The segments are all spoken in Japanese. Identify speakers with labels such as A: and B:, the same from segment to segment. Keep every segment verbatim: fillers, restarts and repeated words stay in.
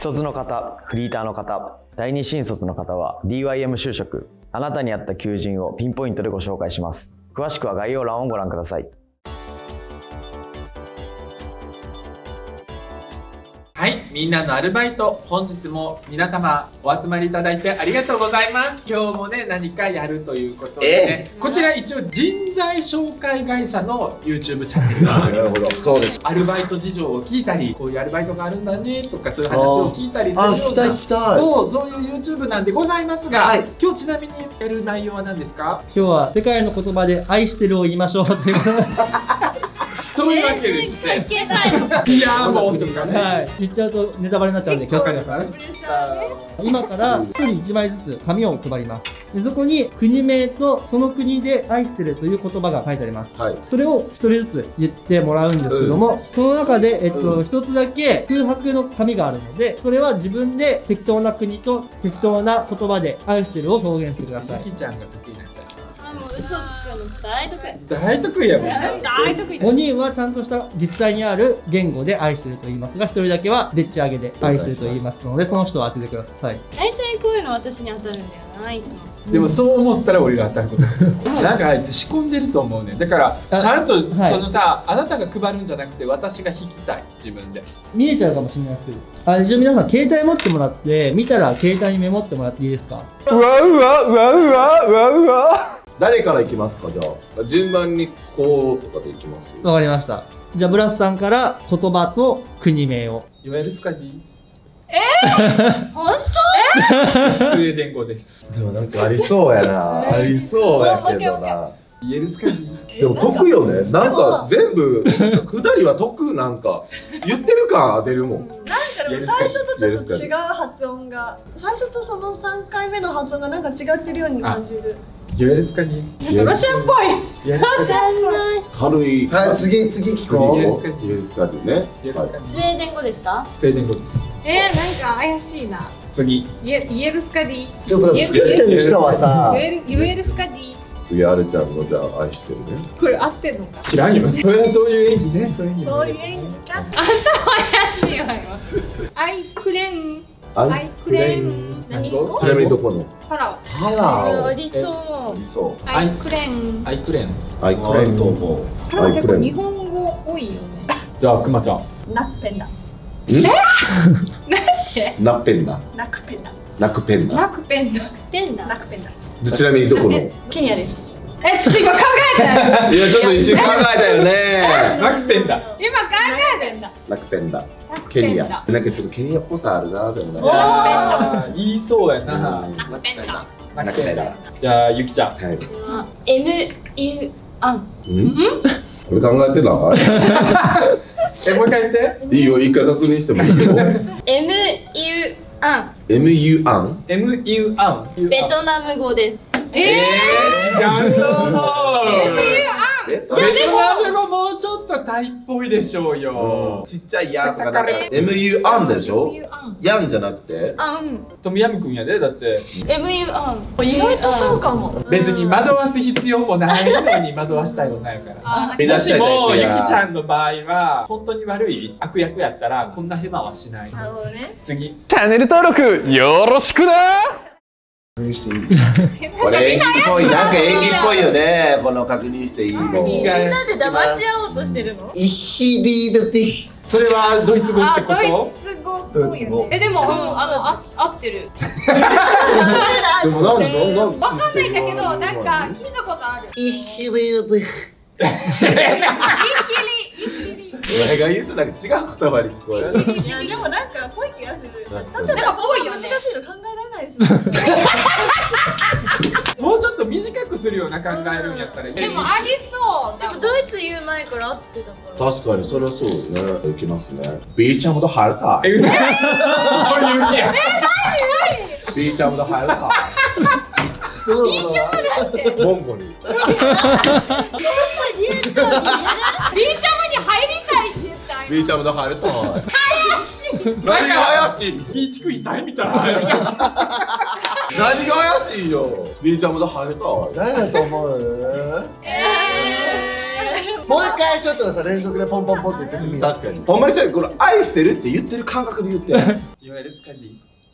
A: 卒の方、フリーターの方、第二新卒の方は ディーワイエム 就職、あなたに合った求人をピンポイントでご紹介します。詳しくは概要欄をご覧ください。
B: はい、みんなのアルバイト、本日も皆様お集まりいただいてありがとうございます。今日もね、何かやるということでね、こちら一応人材紹介会社の YouTube チャンネルがあります。なるほど、そうです。アルバイト事情を聞いたり、こういうアルバイトがあるんだねとかそういう話を聞いたりするような、そう、そういう YouTube なんでございますが、はい、今日ちなみにやる内容は何ですか？
C: 今日は世界の言葉で愛してるを言いましょうということで。
B: そういうわけでして。いやもうとかね。はい。言っちゃうとネタバレになっちゃうんで気をつけてください。今からひとりいちまいずつ紙を配ります。でそこに国名とその国で愛してるという言葉が書いてあります。はい、それをひとりずつ言ってもらうんですけども、うん、その中でえっと一つだけ空白の紙があるので、それは自分で適当な国と適当な言葉で愛してるを表現してください。 ゆきちゃんが得意なやつ。
D: もう嘘つくの大得意。
B: 大得意やもん。
D: 大得意。
C: ごにんはちゃんとした実際にある言語で愛してると言いますが、ひとりだけはでっち上げで愛してると言いますので、その人を当ててください。
D: 大体こういうの私に当たるんだよな、いつも。
B: でもそう思ったら俺が当たることなんかあいつ仕込んでると思うね。だからちゃんとそのさ、あなたが配るんじゃなくて私が引きたい、自分で。
C: 見えちゃうかもしれないですけど、あ、じゃあ皆さん携帯持ってもらって、見たら携帯にメモってもらっていいですか？
E: うわうわうわうわうわうわ。誰からいきますか？じゃあ順番にこうとかでいきます。
C: わかりました。じゃあブラスさんから言葉と国名を。
B: いわゆるスカディ。
D: えー、本当？
B: スウェーデン語です。
E: でもなんかありそうやな。ありそうやけどな。
B: イエルスカディ。
E: でも得よね。なんか全部下りは得、なんか言ってる感出るもん。
F: なんかでも最初とちょっと違う発音が、最初とそのさんかいめの発音がなんか違ってるように感じる。
B: イエルスカディ。
D: なんかロシアンっぽい。ロシアンっぽい。
E: 軽い。
G: はい、次次聞こう。
E: イエルスカディね。
D: スウェーデン語ですか？
B: スウェーデン語です。
D: えー、なんか怪しいな。
B: 次。
D: イエルスカディ。
G: でも作ってる人はさ、
D: イエルスカディ。
E: 次あるちゃんのじゃあ愛してるね。
D: これ合ってんのか？
B: 知らんよ。それはそういう演技ね。そういう演技。
F: そういう演技か。
D: あんた怪しいわよ。アイクレン。アイクレン。
E: 何？ちなみにどこの？
D: パラオ。
E: パラオ。
D: ありそう。
E: ありそう。
D: アイクレン。
B: アイクレン。
E: アイクレンと思う。
D: パラオ結構日本語多いよね。
B: じゃあくまちゃん。
F: ナッペンダ。
E: え？
D: なんて？
E: ナッペンダ。
F: ナクペンダ。
E: ナクペンダ。
D: ナクペンダ。ペンダ。
F: ナクペン
E: ダ。ちなみにどこの？
F: ケニアです。
D: え、ちょっと今考えたよ。
E: いや、ちょっと一瞬考えたよね。
B: ナクペンダ。
D: 今考えたんだ。
E: ナクペンダ。ケニア。なんかちょっとケニアっぽさあるな、でもね。
B: 言いそうやな。
D: ナクペンダ。
E: ナクペンダ。
B: じゃあ、ゆきちゃん。
E: はい。
D: エムユアン。
E: これ考えてない？
B: え、もう一回言って。
E: いいよ、一回確認してもいいよ。
D: エムユアン。
E: エムユアン。
B: エムユアン。
D: ベトナム語です。
B: ええ、違うの。エムユアン。ベトナム語もうちょっとタイっぽいでしょうよ。
E: ちっちゃいヤンとかなんか エムユアンでしょ？ヤンじゃなくて
D: アン。
B: トムヤムくんやで、だって。
D: エムユアン。
F: 意外とそうかも。
B: 別に惑わす必要もないのに惑わしたいのないから。もしもゆきちゃんの場合は本当に悪い悪役やったらこんなヘマはしない。
F: なるほどね。
B: 次。
E: チャンネル登録よろしくな。これ演技っぽい、なんか演技っぽいよね。この確認していいの。
F: みんなで騙し合おうとしてるの？
G: イヒリルティ。
B: それはドイツ語ってこと？
D: ドイツ語っぽいよね。え、でも、うん、あの、あ、合ってる。
E: でもなんで、なんで。
D: わかんないんだけど、なんか聞いたことある。
G: イヒリルティ。
D: イヒリ、イヒリ。
E: 俺が言うとなんか違う言葉に聞こえる。
F: いや、でもなんかぽい気がする。
E: なんか
F: ぽいよね。難しいの考えられないですもん。
B: もうちょっと短くするような考えるんやったらいい。
D: でもありそう。でもドイツ言う前から合ってたから。
E: 確かにそれはそうね。いきますね。ビーチャムドハルタ。
B: え、うそ。こういう日や。
D: え、なになに。
E: ビーチャムドハルタ。
D: ビーチャムだって。
E: モンゴル。
D: ビーチャムに入りたいって言った。
E: ビーチャムドハルタ。
D: 怪しい。
E: 何が怪しい。
B: ビーチク痛いみたいな。
E: 何が怪しいよ。ビーチャムドハルタ。
G: 誰だと思う？
F: ええ。
G: もう一回ちょっとさ連続でポンポンポンって言ってみよう。
E: 確かにほんまにこの愛してるって言ってる感覚で言っていわゆるスカディ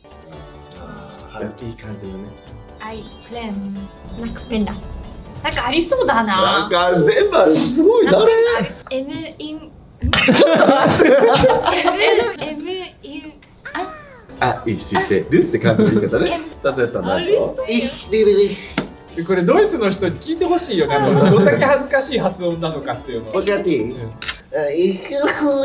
E: いい感じのね
D: アイプレンナクペンダなんかありそうだな。
E: なんか全部あるすごい誰
D: M イン M イン
E: あ愛してるって感じの言い方ね達也さんなんか
G: いリビリ
B: これドイツの人に聞いてほしいよね。どんだけ恥ずかしい発音なのかっていうの
G: もう一回やっていい？あいく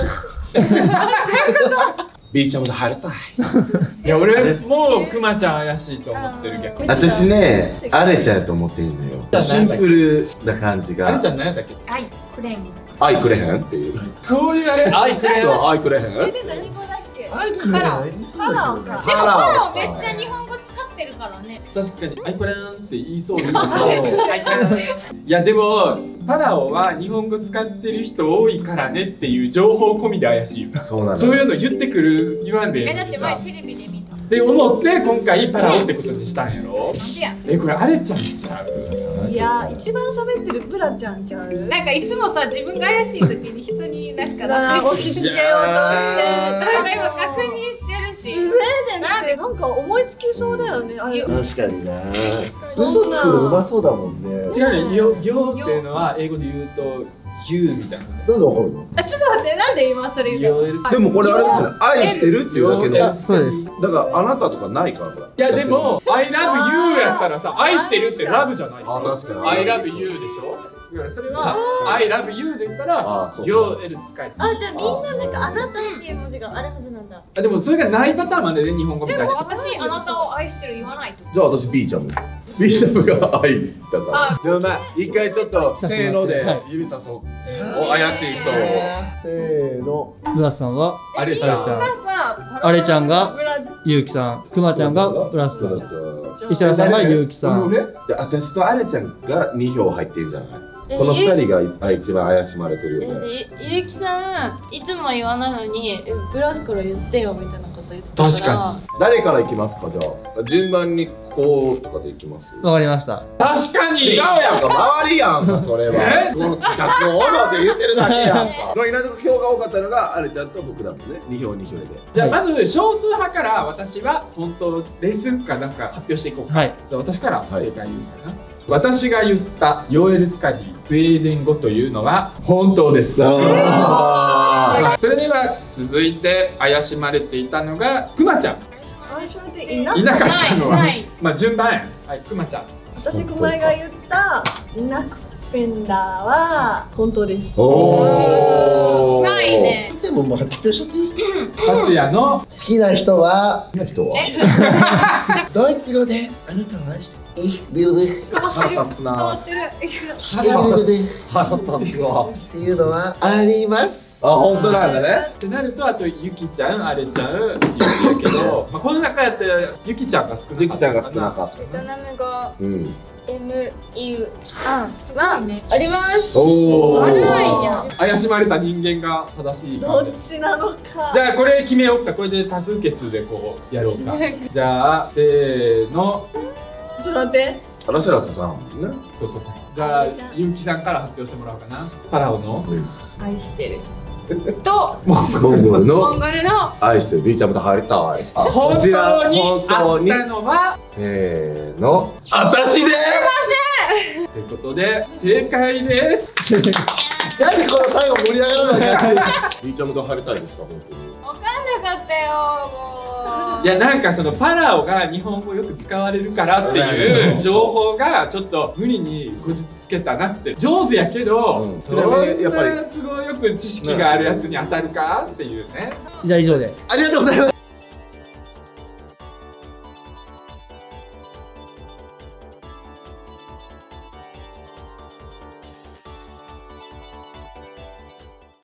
E: ビーチャムで入りたい
B: いや俺もうクマちゃん怪しいと思ってるけど。
E: 私ねアレちゃんやと思ってんのよシンプルな感じが
B: あれちゃん何やったっけ？
D: アイプレン
E: 愛くれへんっていう
B: そういうあれ愛くれ
E: そう愛くれへん
F: えで何語だっけ？
G: アイクレー
F: パラオか。
D: でもパラオめっちゃ日本語使ってるからね。
B: 確かにアイプレンって言いそうですけどいやでもパラオは日本語使ってる人多いからねっていう情報込みで怪しいよ。
E: そうなの
B: そういうの言ってくる言わんで
D: えだって前
B: さ
D: テレビで見た。
B: って思って今回パラオってことにしたんやろ。
D: なんでや。
B: えこれあれちゃんちゃう？
F: いや一番喋ってるブラちゃんちゃう？
D: なんかいつもさ自分が怪しい時に人になんか
F: なあ押し付けようとして。
D: なんか今確認してるし。
F: スウェーデンってなんか思いつきそうだよね。あれ
G: 確かにな。嘘つくのうまそうだもんね。
B: 違うね、よ、よっていうのは英語で言うと You みたいな。
G: なんでわかるの？
D: あちょっと待ってなんで今それ言うの？
E: でもこれあれですよね愛してるっていうだけの
B: そうです
E: だからあなたとかないからほら
B: いやでも I love you やったらさ愛してるってラブじゃないです
E: あ確かに
B: I love you でしょ。だからそれは I love you で言ったら
E: あそう
B: Yo el sky。
H: あ、じゃあみんななんかあなたっていう文字があるはずなんだ。
B: あでもそれがないパターンまでね日本語みたいに。
D: 私あなたを愛してる言わないと。
E: じゃあ私 B ちゃんも B ちゃんが愛だからでもまあ一回ちょっとせーので指さそうお怪しい人を
G: せーの。
C: ブラスさんは
B: あれちゃん。
D: さ
C: あれちゃんがゆうきさん、くまちゃんがブラスさん、石原さんがゆうきさん。
B: 俺
E: で私とあれちゃんがに票入ってんじゃない
H: え
E: このふたりが一番怪しまれてるよね
H: えゆうきさん、いつも言わないのに、えブラスから言ってよみたいなこと言ってたから。
B: 確か
E: 誰からいきますかじゃあ順番にこうとかでいきます
C: わかりました。
B: 確かに
E: 違うやんか周りやんかそれは
B: え
E: この企画を思って言ってるだけやんかこれ今のところ票が多かったのがあれちゃんと僕だもんねに票に票で
B: じゃあまず少数派から私は本当ですかなんか発表していこうか。
C: はい。
B: じゃあ私から正解言うかな、私が言ったヨーエル・スカディスウェーデン語というのは本当です。それでは続いて怪しまれていたのがクマちゃん。
F: 愛称でいない
B: なかったのは
D: ないない
B: まあ順番や。はいクマちゃん。
F: 私この前が言ったナクペンダーは本当です。
E: おー
D: ないね。
G: 全部もう発表しちゃっていい？
B: 達也の
G: 好きな人は
E: 好きな人は
G: ドイツ語であなたを愛してる。Ich liebe dich
E: 腹立つ
D: 変わ
E: な
D: ってる。
G: Ich liebe dich
E: 腹立つわ
G: っていうのはあります。
E: あ本当なんだね
B: ってなるとあとゆきちゃんあれちゃんゆきやけど、まあ、この中やったらゆきちゃんが少なかった
E: ゆきちゃんが少なかっ
H: ベトナム語
E: たうん
H: エムイュアンはあります。
E: お
D: あるん
E: ー
D: や。
B: 怪しまれた人間が正しい
F: どっ
B: 感じ。
F: ちなのか。
B: じゃあこれ決めようか。これで多数決でこうやろうか。じゃあせーの。
F: ちょっと待って。
E: 嵐らささんね
B: そうそうそう。じゃあゆうきさんから発表してもらおうかな。パラオの
D: 愛してる。と
E: モンゴル
D: モン
E: の
D: ゴルの
E: 愛してる B ちゃんも入りたい
B: 本
E: こちら
B: 当に
E: 本
B: あ
E: 当に
B: ったのは
E: せーの私です
B: ということで正解です。
G: なんでこの最後盛り上がらないか。
E: B ちゃんも入りたいですか本当に
D: わかんなかったよもう。
B: いやなんかそのパラオが日本語よく使われるからっていう情報がちょっと無理にこじつけたなって上手やけど、
E: うん
B: それ
E: それはやっぱり
B: 都合よく知識があるやつに当たるかっていうね。
C: じゃあ以上で。
G: ありがとうございます。